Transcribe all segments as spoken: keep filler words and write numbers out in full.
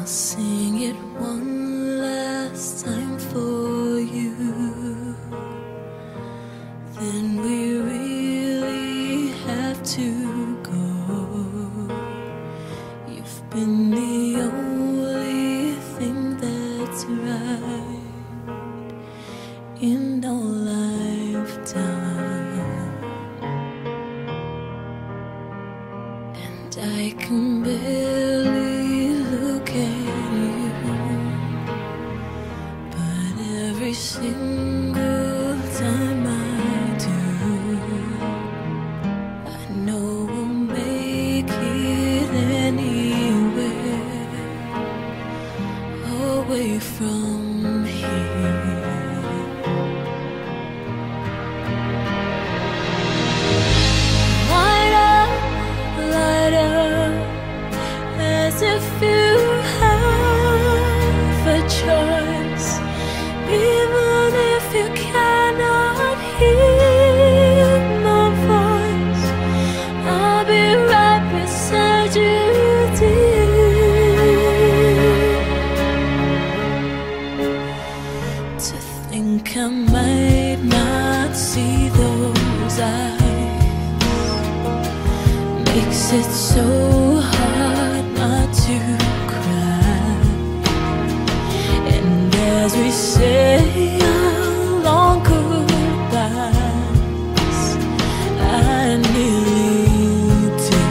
sing it one last time for you. Then we really have to go. You've been the only thing that's right in our lifetime, and I can barely look at you, but every single time I do, I know we'll make it anywhere away from here. Light up, light up, as if you have a choice, even if you cannot hear my voice. I'll be right beside you, dear. To think I might not see those eyes makes it so hard not to cry. And as we say our long goodbyes, I nearly do.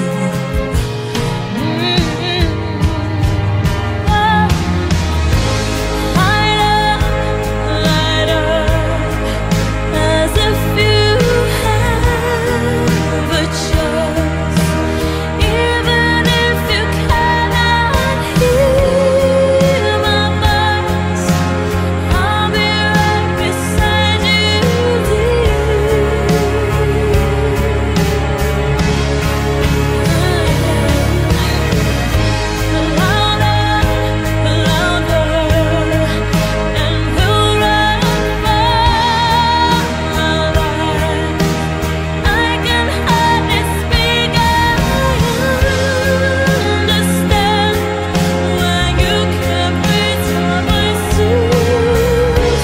Mm-hmm. Oh. Light up, light up, as if you have a choice, even if you cannot hear my voice. I'll be right beside you, dear. Louder, louder, and we'll run for our lives. I can hardly speak, I understand why you can't reach your voice to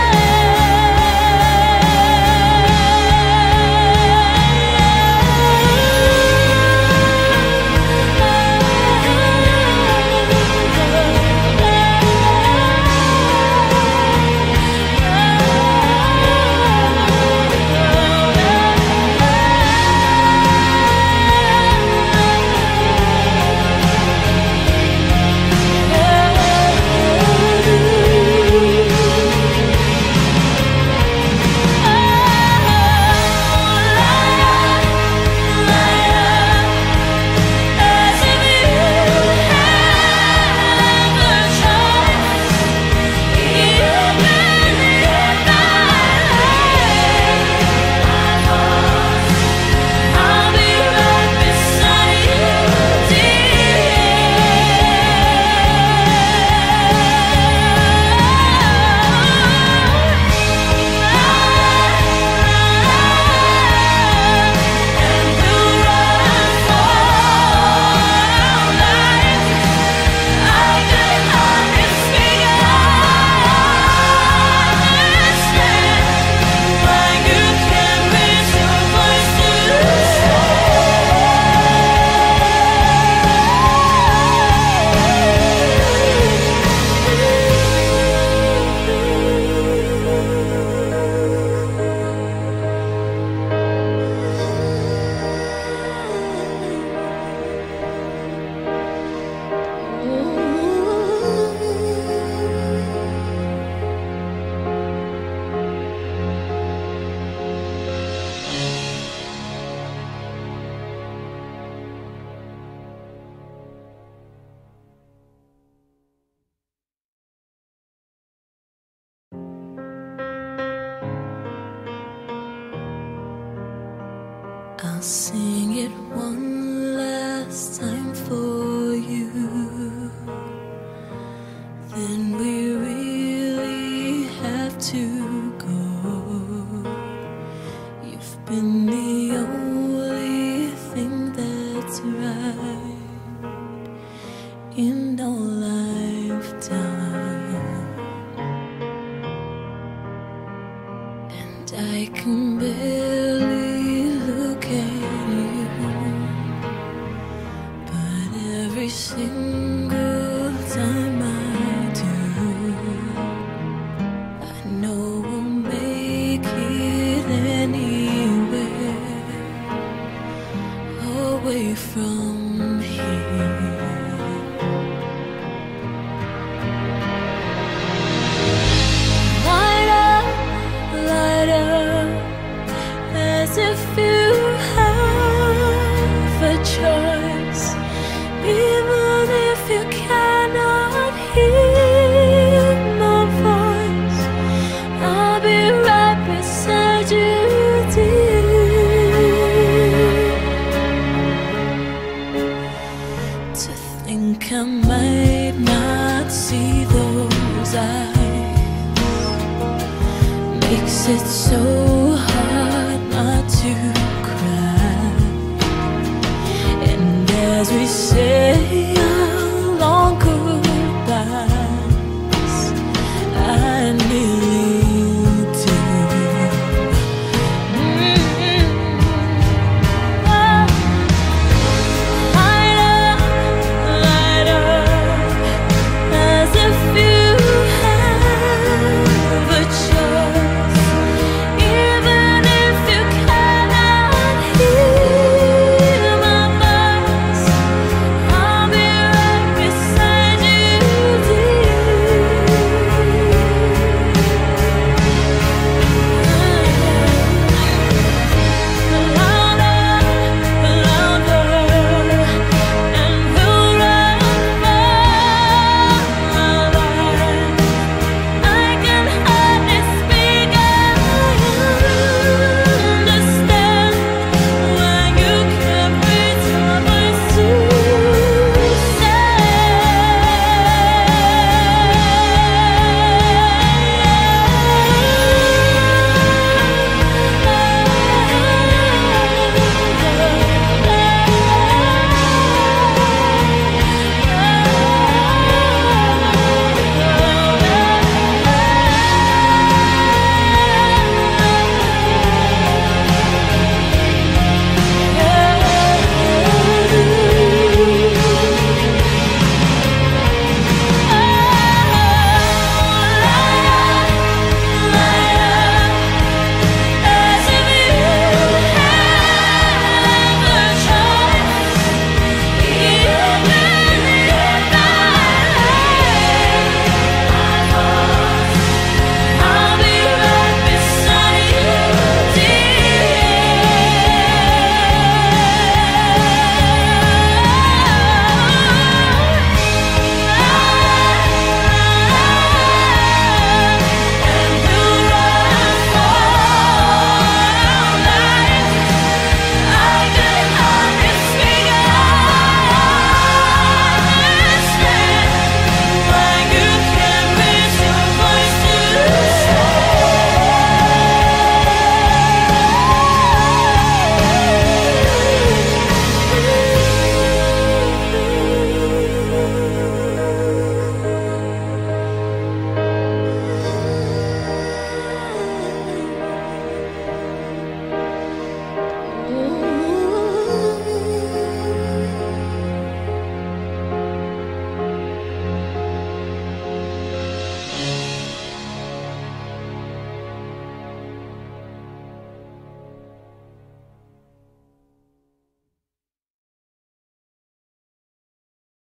I'll sing it one last time for you. Then we really have to go. You've been the only thing that's right in our life. from here. Light up, light up, as if you have a choice, even if you cannot hear my voice. I'll be right beside you, dear. To think I might not see those eyes makes it so hard not to cry. And as we say